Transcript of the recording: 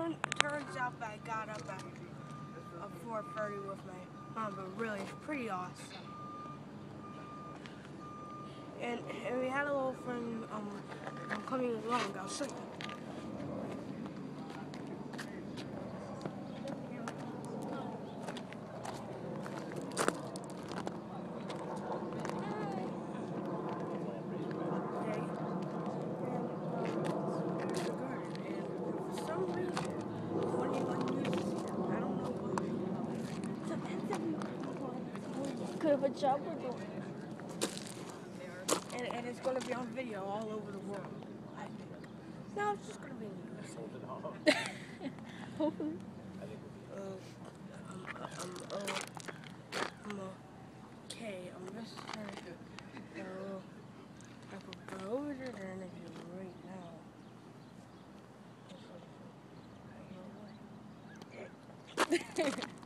turns out that I got up at 4:30 with my mom, but really, it's pretty awesome. And we had a little friend coming along. I'll show you. Could have a job we're doing. And it's going to be on video all over the world, I think. No, it's just going to be news. Hopefully. Okay, I'm just trying to go. I could go over to the interview right now.